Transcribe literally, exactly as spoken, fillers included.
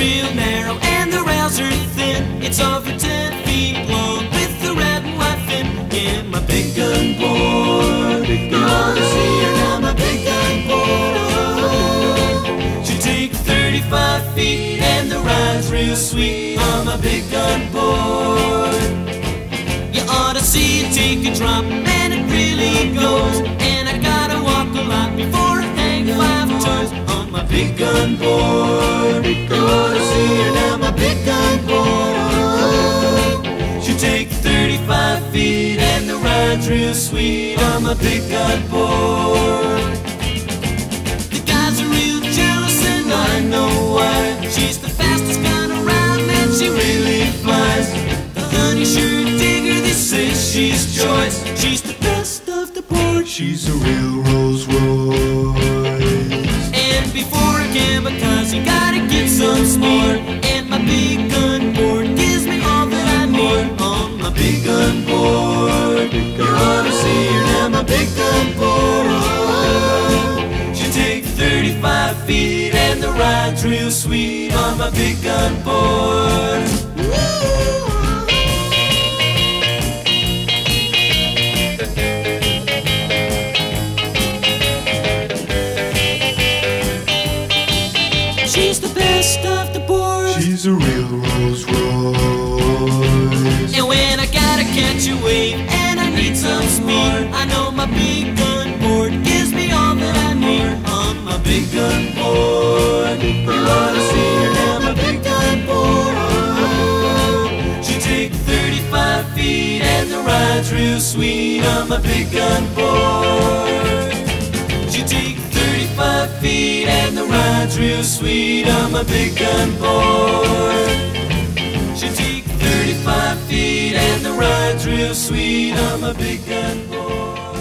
real narrow and the rails are thin. It's over ten feet long with the red and white fin. Yeah, my big gun board. You ought to see her now, my big gun board. Oh, she takes thirty-five feet and the ride's real sweet on my big gun board. You ought to see it take a drop, and it really goes. And I gotta walk a lot before I hang five toes on my big gun board. You ought to see her now, my big gun board. Oh, she takes thirty-five feet and the ride's real sweet on my big gun board. The guys are real jealous and I know why. She's the fastest gun around and she really flies. The honey sure dig her, they say she's choice. She's the best of the board. She's a real Rolls Royce. And before a kamikaze, gotta get some smart. And my big gun board gives me all that I need on my big gun board. You ought to see her now, my big gun board. Oh, she takes thirty-five feet and the ride's real sweet on my big gun board. She's the best of the board. She's a real Rolls Royce. And when I gotta catch a wave and I need some speed, I know my big gun board gives me all that I need on my big gun board. You ought to see her now, my big gun board. Oh, she takes thirty-five feet and the ride's real sweet on my big gun board. She takes thirty-five feet and the ride's real sweet on my big gun board. She takes thirty-five feet and the ride's real sweet on my big gun board.